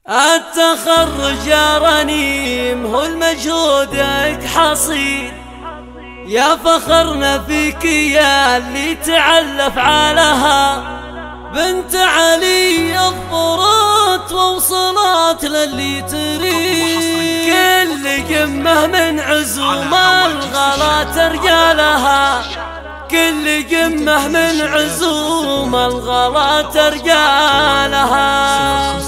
التخرج يا رنيم هو المجهودك حصيل، يا فخرنا فيك يا اللي تعلف علىها. بنت علي الضرات ووصلت للي تريد، كل قمة من عزوم الغلا ترجى لها، كل قمة من عزوم الغلا ترجى لها.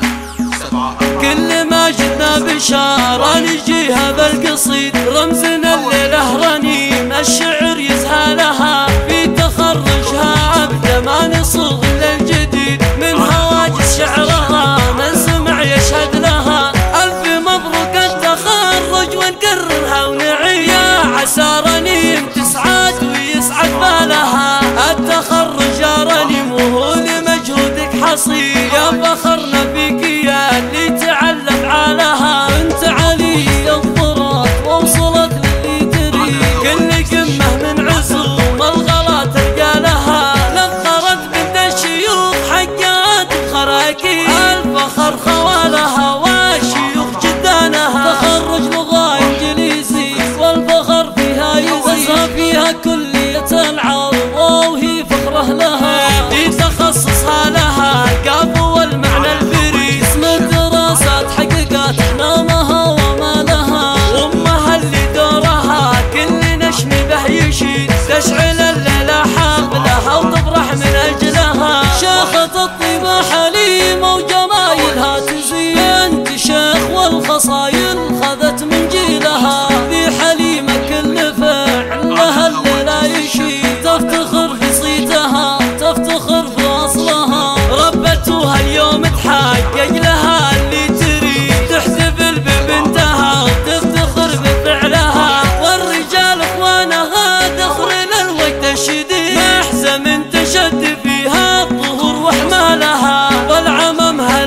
كل ما جدنا بشارة نجيها بالقصيد، رمزنا الليلة رنيم الشعر يزهى لها. في تخرجها أبدا ما نصوغ للجديد، من هواجس شعرها من سمع يشهد لها. ألف مبروك التخرج ونكررها ونعيد، يا عسى رنيم تسعد ويسعد بالها. التخرج يا رنيم وهو لمجهودك حصيل، يا فخرنا فيك يا اللي تعلف علىها. بنت علي الضرات ووصلت للي تريد، كل قمة من عزوم الغلا تلقى لها. نظرت بنت الشيوخ حقات بخراكيل، الفخر خوالها والشيوخ جدانها. تخرج لغة انجليزي والفخر فيها يزيد، فيها كلية العرب وهي فخره لها. في تخصصها لها القاف والمعنى الفريد، اسم الدراسات حققت احلامها وما لها. وامها اللي دورها كل نشم به يشيد، تشعل الليلة حفلها وتفرح من اجلها. شيخة الطيبة حليمة وجمايلها تزيد، بنت شيخ والخصايل خذت من جيلها. في حليمة كل فعل لها الليلة يشيد، تفتخر في صيتها تفتخر في اصلها. ربتها اليوم تحقق لها اللي تريد، تحتفل ببنتها وتفتخر بفعلها. والرجال اخوانها دخل الوقت الشديد، محزم تشد فيها الظهور واحمالها. والعممها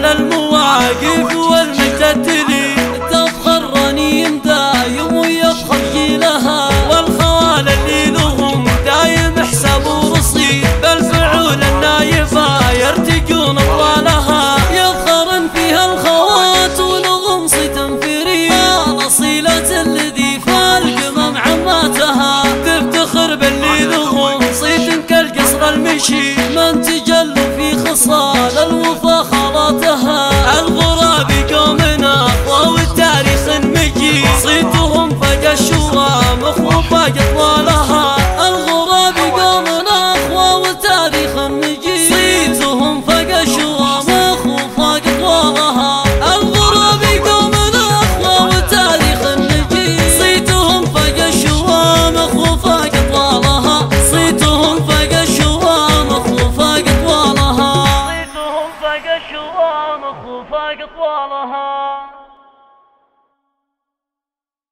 للمواقف والمجد تليد، تفخر رنيم دايم ويفخر جيلها. والخوال اللي لهم دايم حساب ورصيد، بالفعول النايفة يرتجون اطوالها. يفخرن فيها الخوات ولغم صيت فريد، الاصيلة الذي فالقمم عماتها. تفتخر باللي لغم صيت كالقصر المشي، من تجل في خصال الوفا خالاتها. الغراب قومنا اخوة والتاريخ مجيد، صيتهم فجأ الشوامخ وفاق اطوالها. الغراب قومنا اخوة والتاريخ مجيد، صيتهم فجأ الشوامخ وفاق اطوالها. الغراب قومنا اخوة والتاريخ مجيد، صيتهم فجأ الشوامخ وفاق اطوالها. صيتهم فجأ الشوامخ وفاق اطوالها، صيتهم فجأ الشوامخ وفاق اطوالها.